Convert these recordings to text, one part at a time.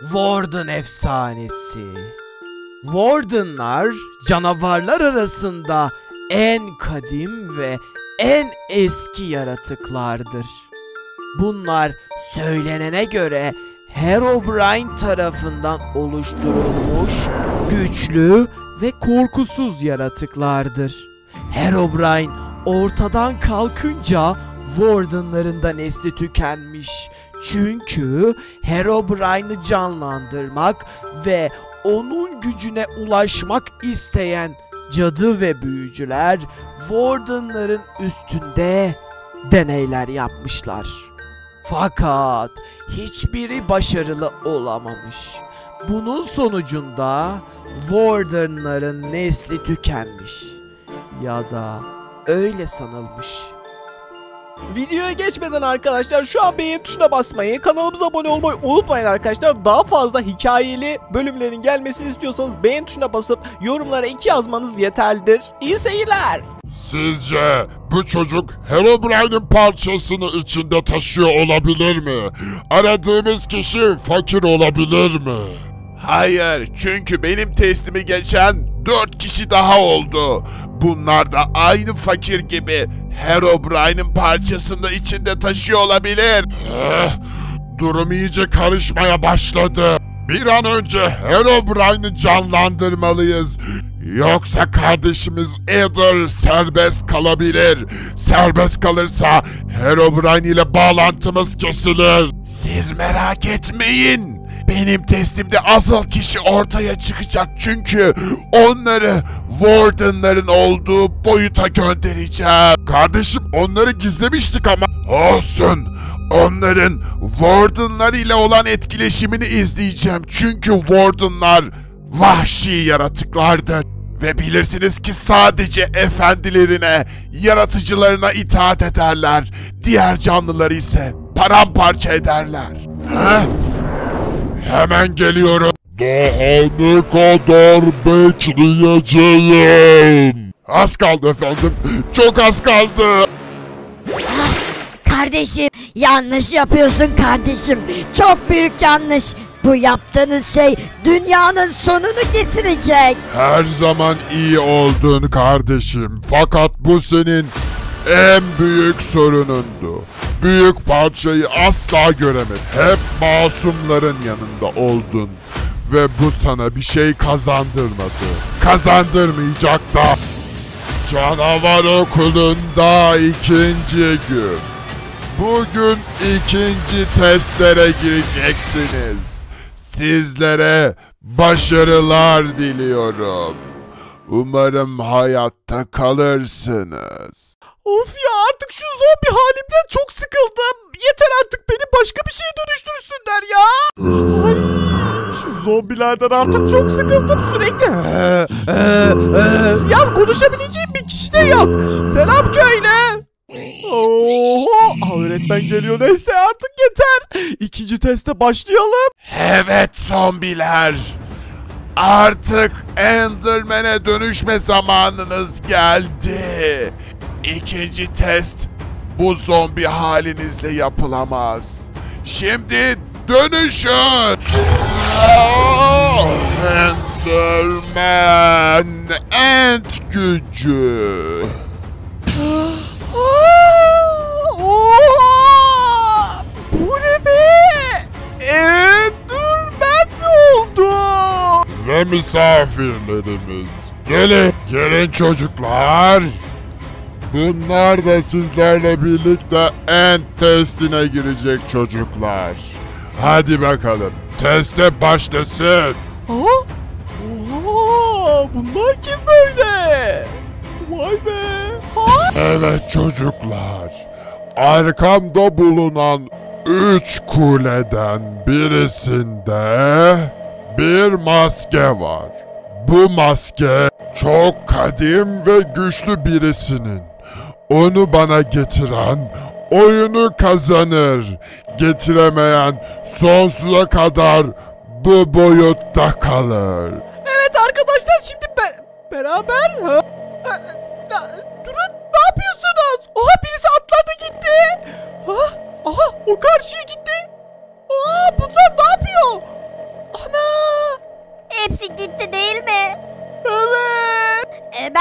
Warden efsanesi. Wardenlar canavarlar arasında en kadim ve en eski yaratıklardır. Bunlar söylenene göre Herobrine tarafından oluşturulmuş güçlü ve korkusuz yaratıklardır. Herobrine ortadan kalkınca Warden'ların da nesli tükenmiş. Çünkü Herobrine'ı canlandırmak ve onun gücüne ulaşmak isteyen cadı ve büyücüler Warden'ların üstünde deneyler yapmışlar. Fakat hiçbiri başarılı olamamış. Bunun sonucunda Warden'ların nesli tükenmiş. Ya da öyle sanılmış. Videoya geçmeden arkadaşlar şu an beğen tuşuna basmayı, kanalımıza abone olmayı unutmayın arkadaşlar. Daha fazla hikayeli bölümlerin gelmesini istiyorsanız beğen tuşuna basıp yorumlara 2 yazmanız yeterlidir. İyi seyirler. Sizce bu çocuk Herobrine'in parçasını içinde taşıyor olabilir mi? Aradığımız kişi fakir olabilir mi? Hayır, çünkü benim testimi geçen 4 kişi daha oldu. Bunlar da aynı fakir gibi Herobrine'in parçasını içinde taşıyor olabilir. Durum iyice karışmaya başladı. Bir an önce Herobrine'ı canlandırmalıyız. Yoksa kardeşimiz Eder serbest kalabilir. Serbest kalırsa Herobrine ile bağlantımız kesilir. Siz merak etmeyin. Benim testimde asıl kişi ortaya çıkacak, çünkü onları Warden'ların olduğu boyuta göndereceğim. Kardeşim, onları gizlemiştik ama. Olsun. Onların Warden'lar ile olan etkileşimini izleyeceğim. Çünkü Warden'lar vahşi yaratıklardır. Ve bilirsiniz ki sadece efendilerine, yaratıcılarına itaat ederler. Diğer canlıları ise paramparça ederler. Hemen geliyorum. Daha ne kadar bekleyeceğim? Az kaldı efendim. Çok az kaldı. Kardeşim, yanlış yapıyorsun kardeşim. Çok büyük yanlış. Bu yaptığınız şey dünyanın sonunu getirecek. Her zaman iyi oldun kardeşim. Fakat bu senin en büyük sorunundu. Büyük parçayı asla göremedin. Hep masumların yanında oldun. Ve bu sana bir şey kazandırmadı. Kazandırmayacak da. Canavar okulunda 2. gün. Bugün 2. testlere gireceksiniz. Sizlere başarılar diliyorum. Umarım hayatta kalırsınız. Of ya, artık şu zombi halimden çok sıkıldım. Yeter artık, beni başka bir şeye dönüştürsünler ya. Ay, şu zombilerden artık çok sıkıldım sürekli. Ya konuşabileceğim bir kişi de yok. Selam köylü. Oho, öğretmen geliyor, neyse artık yeter. 2. teste başlayalım. Evet zombiler. Artık Enderman'e dönüşme zamanınız geldi. 2. test bu zombi halinizle yapılamaz. Şimdi dönüşün. Enderman Ent gücü. Bu ne be? Enderman mi oldu? Ve misafirlerimiz. Gelin çocuklar. Bunlar da sizlerle birlikte Ent testine girecek çocuklar. Hadi bakalım, teste başlasın. Oha, bunlar kim böyle? Vay be. Evet çocuklar, arkamda bulunan 3 kuleden birisinde bir maske var. Bu maske çok kadim ve güçlü birisinin. Onu bana getiren oyunu kazanır. Getiremeyen sonsuza kadar bu boyutta kalır. Evet arkadaşlar, şimdi beraber durun, ne yapıyorsunuz? Aha, birisi atladı gitti. Aha, o karşıya gitti. Bunlar ne yapıyor?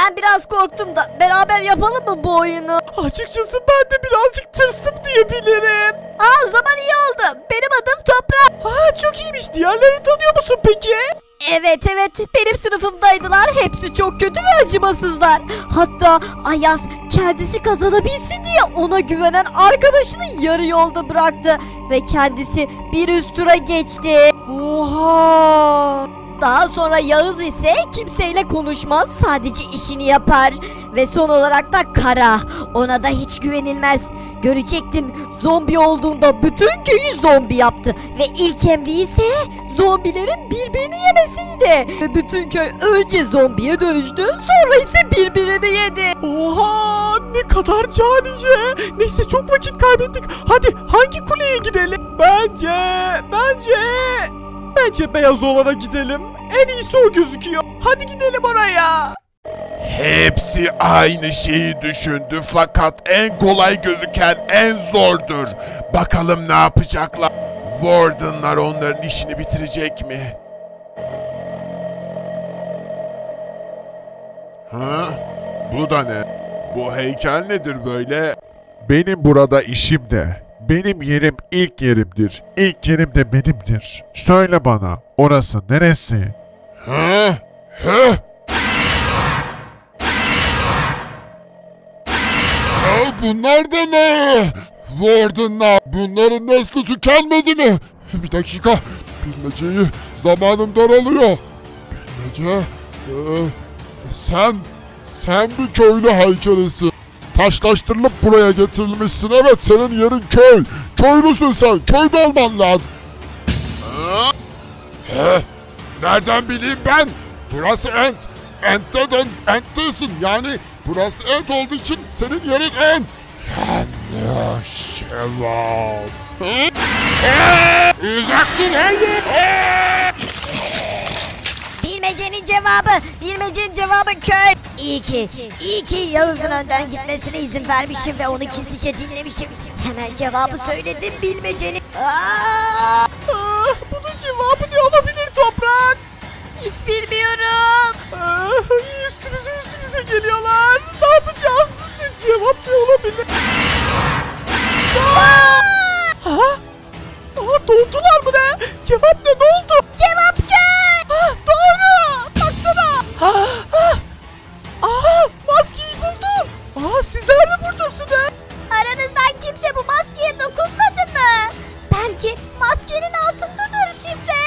Ben biraz korktum da beraber yapalım mı bu oyunu? Açıkçası ben de birazcık tırstım diyebilirim. O zaman iyi oldu. Benim adım Toprak. Çok iyiymiş. Diğerlerini tanıyor musun peki? Evet benim sınıfımdaydılar. Hepsi çok kötü ve acımasızlar. Hatta Ayaz kendisi kazanabilsin diye ona güvenen arkadaşını yarı yolda bıraktı. Ve kendisi bir üst tura geçti. Oha! Daha sonra Yağız ise kimseyle konuşmaz, sadece işini yapar. Ve son olarak da Kara, ona da hiç güvenilmez. Görecektin, zombi olduğunda bütün köyü zombi yaptı. Ve ilk emri ise zombilerin birbirini yemesiydi. Ve bütün köy önce zombiye dönüştü, sonra ise birbirini yedi. Oha! Ne kadar canice. Neyse çok vakit kaybettik. Hadi hangi kuleye gidelim? Bence beyaz olana gidelim. En iyisi o gözüküyor. Hadi gidelim oraya. Hepsi aynı şeyi düşündü fakat en kolay gözüken en zordur. Bakalım ne yapacaklar? Warden'lar onların işini bitirecek mi? Ha? Bu da ne? Bu heykel nedir böyle? Benim burada işim ne? Benim yerim ilk yerimdir. İlk yerim de benimdir. Söyle bana, orası neresi? Ha? Ha? Ya bunlar da ne? Warden'la bunların nesli tükenmedi mi? Bir dakika, bilmeceyi zamanım daralıyor. Bilmece, sen bir köylü heykelisin. Taşlaştırılıp buraya getirilmişsin. Evet, senin yerin köy. Köylüsün sen. Köyde olman lazım. Nereden bileyim ben? Burası Ent. Ent değilsin. Yani burası Ent olduğu için senin yerin Ent. Yanlış cevap. Uzak dur hayır. Bilmecenin cevabı köy. İyi ki Yağız'ın önden gitmesine izin vermişim ve onu gizlice dinlemişim. Hemen cevabı söyledim bilmecenin. Bunun cevabı ne olabilir Toprak? Hiç bilmiyorum. Üstümüze geliyorlar. Ne yapacağız? Cevap ne olabilir? Dondular mı ne? Cevap ne? Ne oldu? Cevap köy. Doğru. Baksana. Maskeyi buldum. Sizler de buradasınız. Aranızdan kimse bu maskeye dokunmadı mı? Belki maskenin altındadır şifre.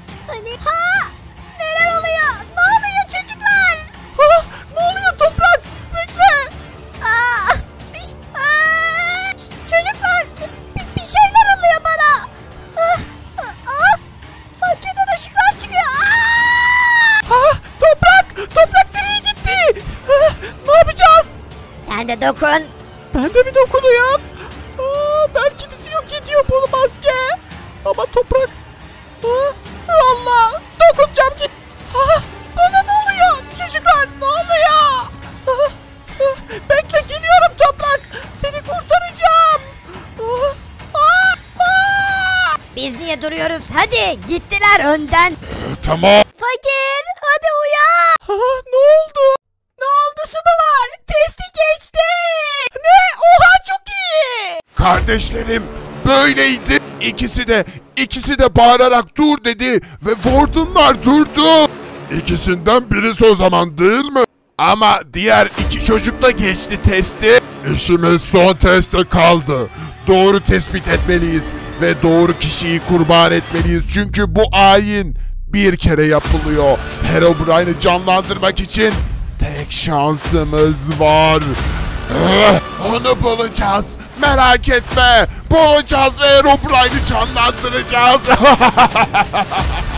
Neler oluyor? Ne oluyor çocuklar? Ne oluyor Toprak? Bekle. Çocuklar bir şeyler oluyor bana. Maskeden ışıklar çıkıyor. Toprak nereye gitti? Ne yapacağız? Sen de dokun. Ben de bir dokunuyorum. Belki bizi yok ediyor bu maske. Ama Toprak. Allah. Dokunacağım ki. Bana ne oluyor? Çocuklar ne oluyor? Bekle geliyorum Toprak. Seni kurtaracağım. Biz niye duruyoruz? Hadi gittiler önden. Tamam. Fakir hadi uyan. Ne oldu? Ne oldu sunular? Testi geçti. Ne? Oha çok iyi. Kardeşlerim böyleydi. İkisi de bağırarak dur dedi ve Warden'lar durdu. İkisinden birisi o zaman değil mi? Ama diğer iki çocuk da geçti testi. İşimiz son teste kaldı. Doğru tespit etmeliyiz ve doğru kişiyi kurban etmeliyiz. Çünkü bu ayin bir kere yapılıyor. Herobrine'i canlandırmak için tek şansımız var. Onu bulacağız. Merak etme. Bulacağız ve Herobrine'i canlandıracağız.